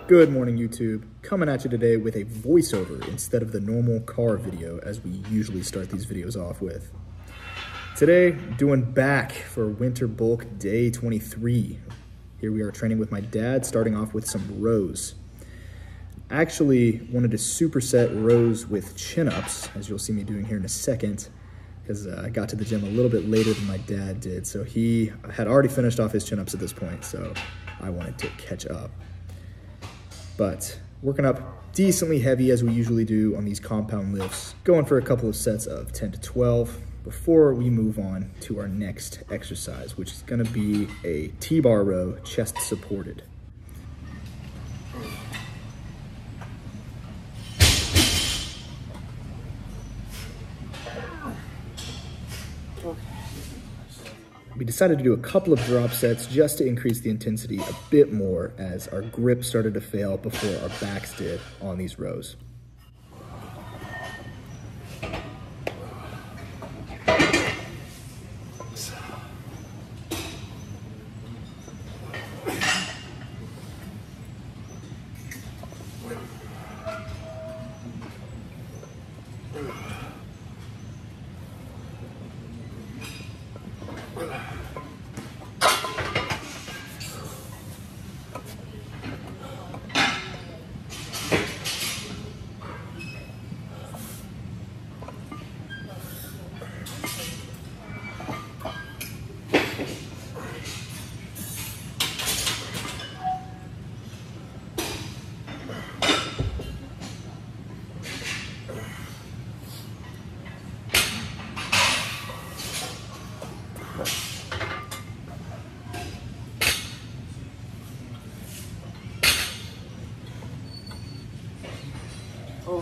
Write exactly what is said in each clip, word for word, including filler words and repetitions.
Good morning, YouTube. Coming at you today with a voiceover instead of the normal car video as we usually start these videos off with. Today, doing back for winter bulk day twenty-three. Here we are training with my dad, starting off with some rows. Actually wanted to superset rows with chin-ups, as you'll see me doing here in a second, because uh, I got to the gym a little bit later than my dad did. So he had already finished off his chin-ups at this point, so I wanted to catch up. But working up decently heavy as we usually do on these compound lifts, going for a couple of sets of ten to twelve before we move on to our next exercise, which is gonna be a T-bar row, chest supported. We decided to do a couple of drop sets just to increase the intensity a bit more as our grip started to fail before our backs did on these rows. Oh.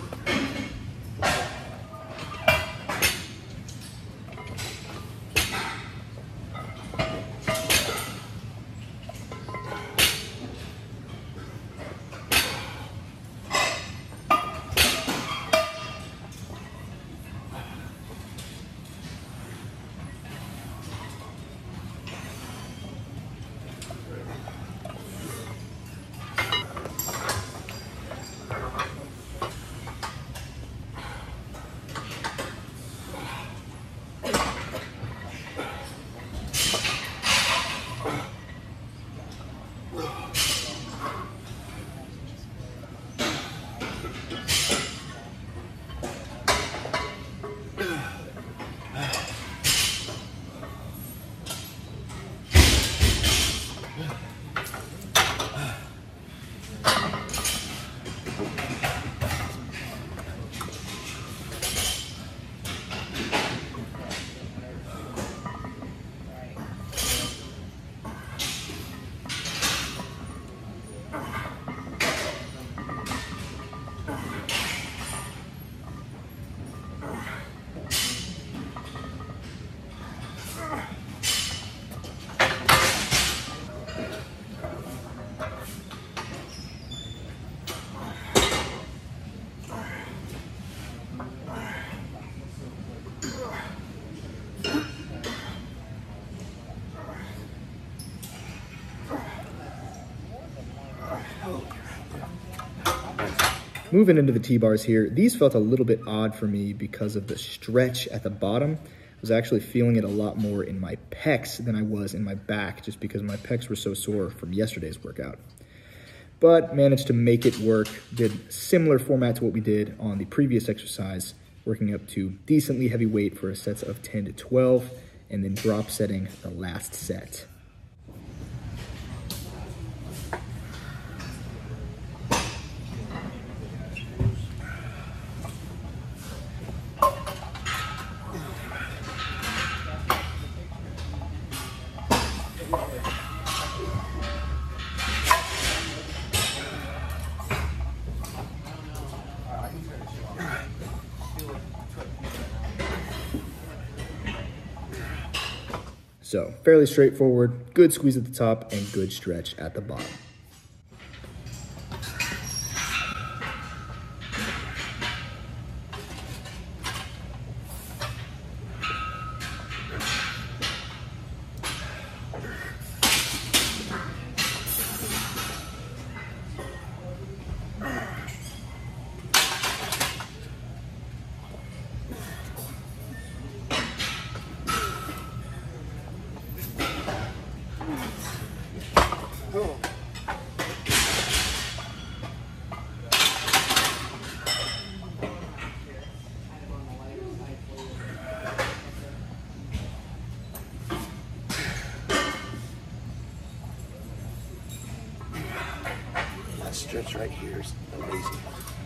Moving into the T-bars here, these felt a little bit odd for me because of the stretch at the bottom. I was actually feeling it a lot more in my pecs than I was in my back, just because my pecs were so sore from yesterday's workout. But managed to make it work, did similar format to what we did on the previous exercise, working up to decently heavy weight for sets of ten to twelve, and then drop setting the last set. So fairly straightforward, good squeeze at the top and good stretch at the bottom. right here is amazing.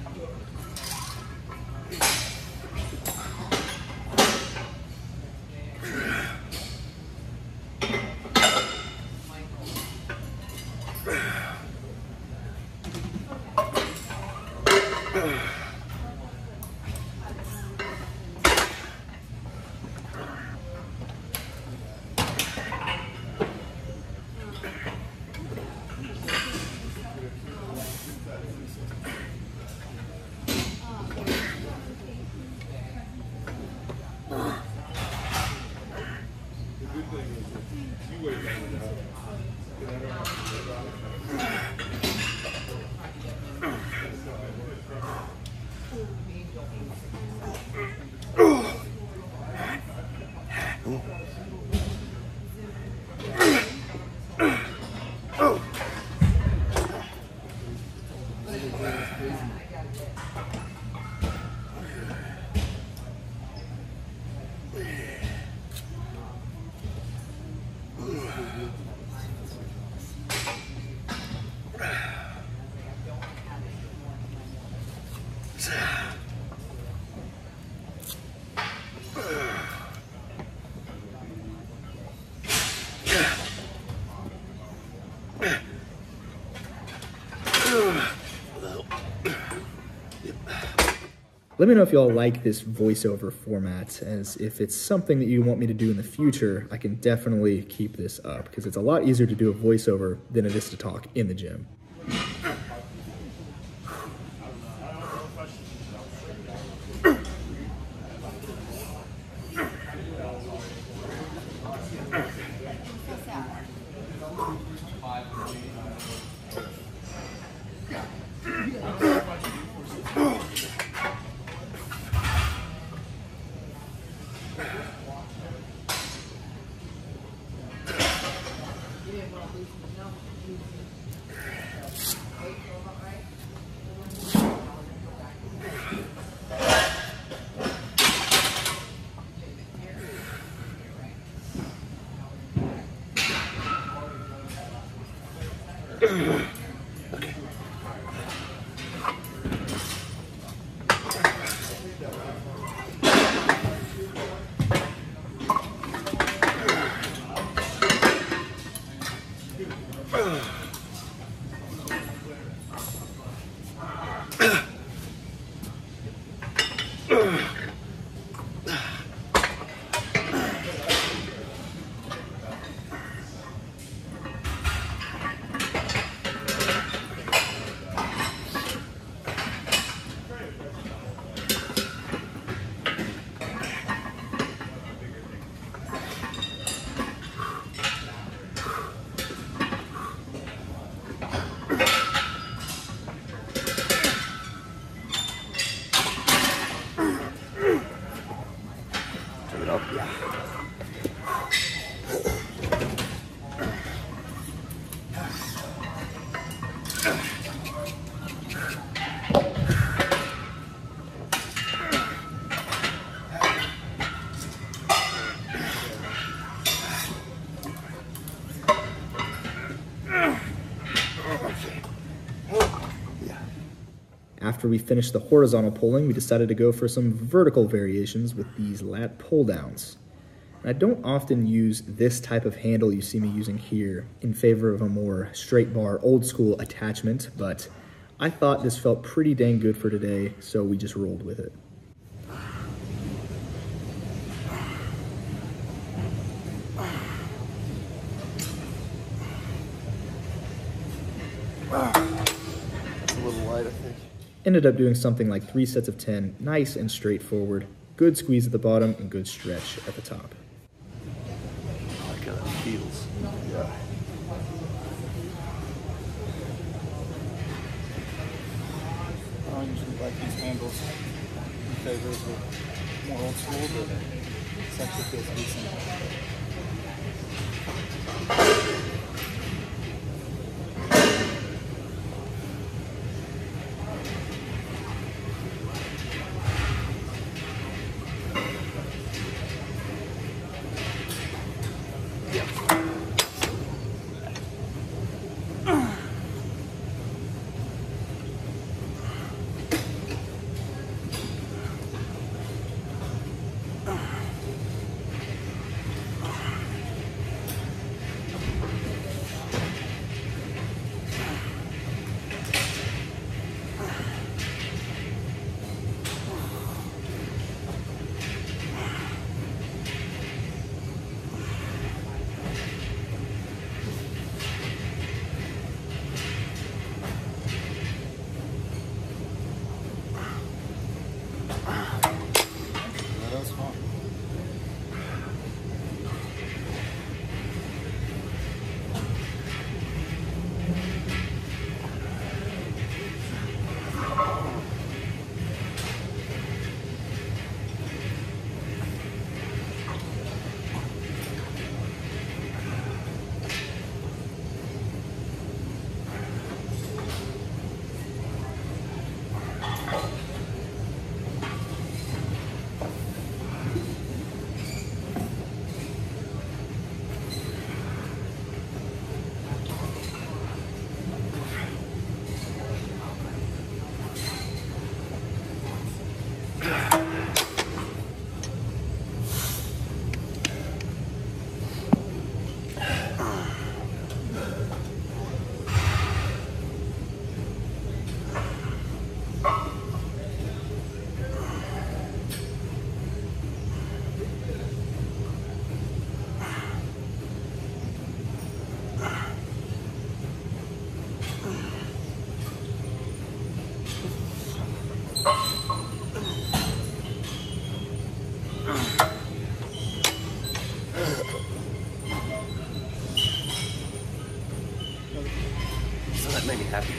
Let me know if y'all like this voiceover format, as if it's something that you want me to do in the future, I can definitely keep this up, because it's a lot easier to do a voiceover than it is to talk in the gym. Okay. Turn it up. Yeah. After we finished the horizontal pulling, we decided to go for some vertical variations with these lat pull downs. I don't often use this type of handle you see me using here in favor of a more straight bar, old school attachment, but I thought this felt pretty dang good for today, so we just rolled with it. That's a little light, I think. Ended up doing something like three sets of ten, nice and straightforward. Good squeeze at the bottom and good stretch at the top. I like how that feels. Yeah. I usually like these handles in favor of the more old school, but this actually feels decent.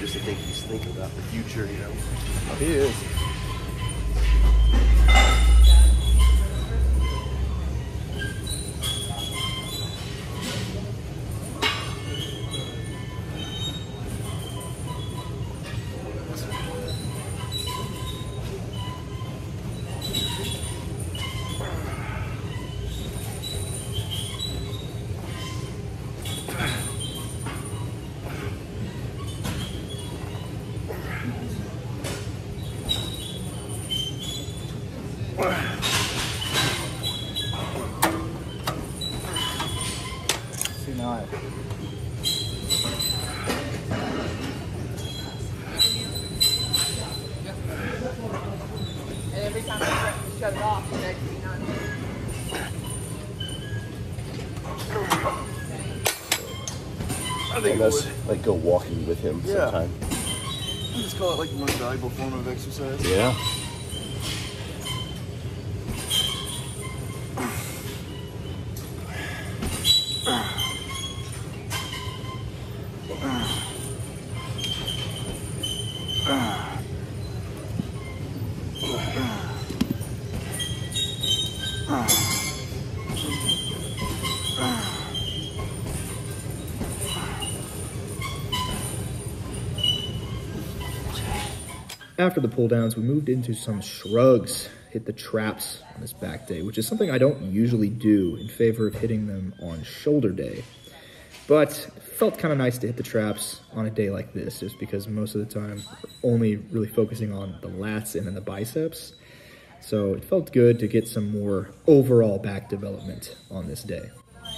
obviously think he's thinking about the future, you know. He is. See now I And every time I shut it off, the next thing on. I think let's like go walking with him Yeah. sometime. I just call it like the most valuable form of exercise. Yeah. After the pull downs, we moved into some shrugs, hit the traps on this back day, which is something I don't usually do, in favor of hitting them on shoulder day. But it felt kind of nice to hit the traps on a day like this, just because most of the time we're only really focusing on the lats and then the biceps. So it felt good to get some more overall back development on this day.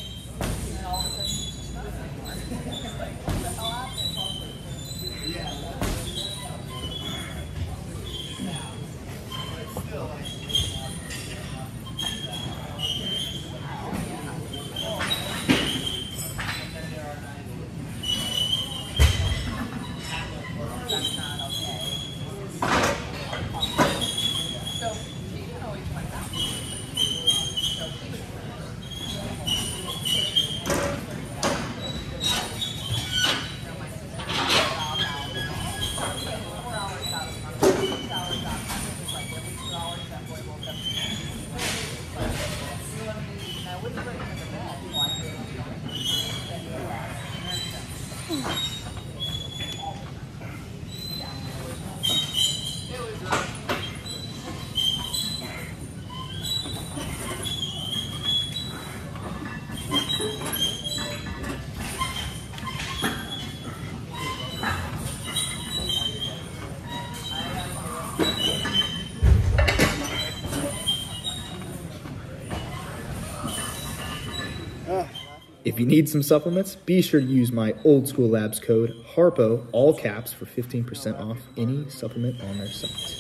If you need some supplements, be sure to use my Old School Labs code HARPO, all caps, for fifteen percent off any supplement on their site.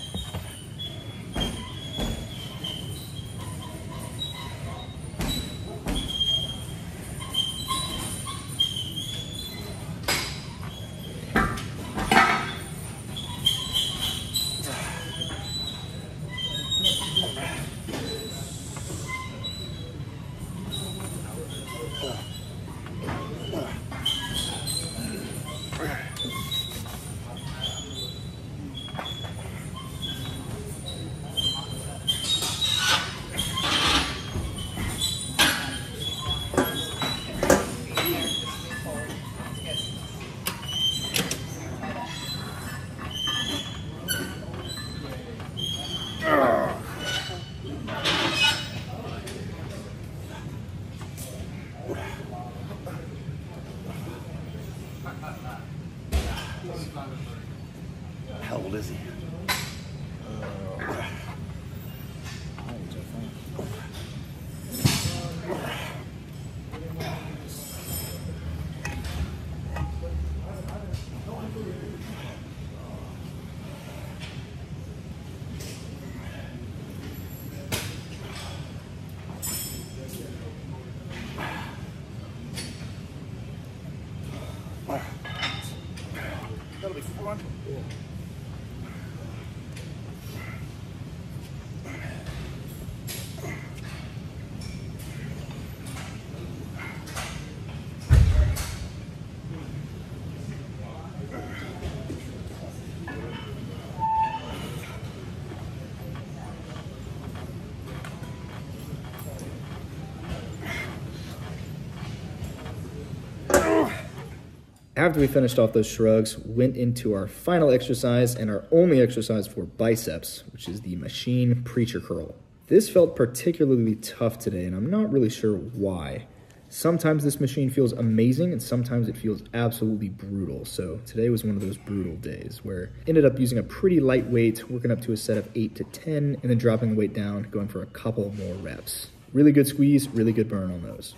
After we finished off those shrugs, went into our final exercise and our only exercise for biceps, which is the machine preacher curl. This felt particularly tough today, and I'm not really sure why. Sometimes this machine feels amazing, and sometimes it feels absolutely brutal. So today was one of those brutal days where I ended up using a pretty light weight, working up to a set of eight to ten, and then dropping the weight down, going for a couple more reps. Really good squeeze, really good burn on those.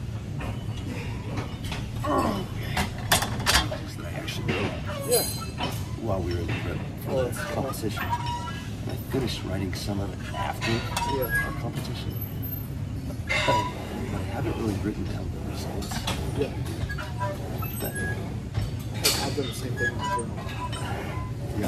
Oh. I actually did. Yeah. While we were in the prep for Oh, the competition. I finished writing some of it after Yeah. our competition. Oh, but I haven't really written down the results. Yeah. But, I've done the same thing in the journal. yeah.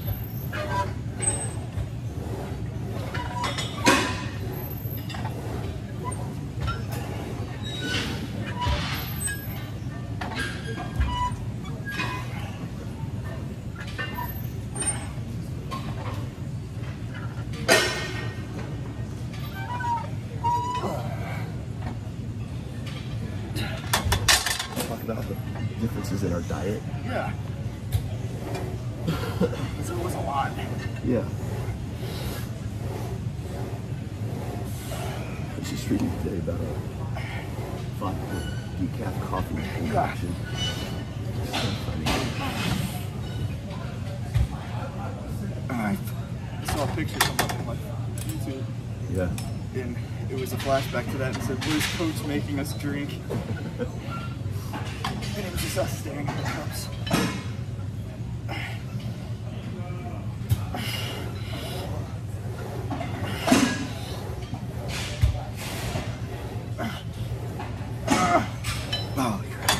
About the differences in our diet. Yeah. So it was a lot. Yeah. I was just reading today about a vodka decaf coffee concoction. It's so funny. I saw a picture come up on my YouTube, Yeah. and it was a flashback to that and said, "Where's Coach making us drink?" And it was just us staring at the cups. Oh, crap.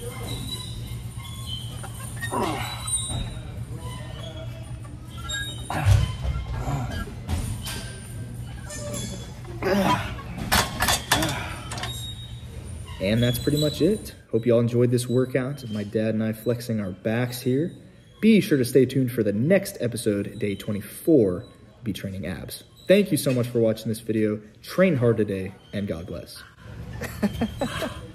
And that's pretty much it. Hope you all enjoyed this workout of my dad and I flexing our backs here. Be sure to stay tuned for the next episode, day twenty-four. We'll be training abs. Thank you so much for watching this video. Train hard today, and God bless.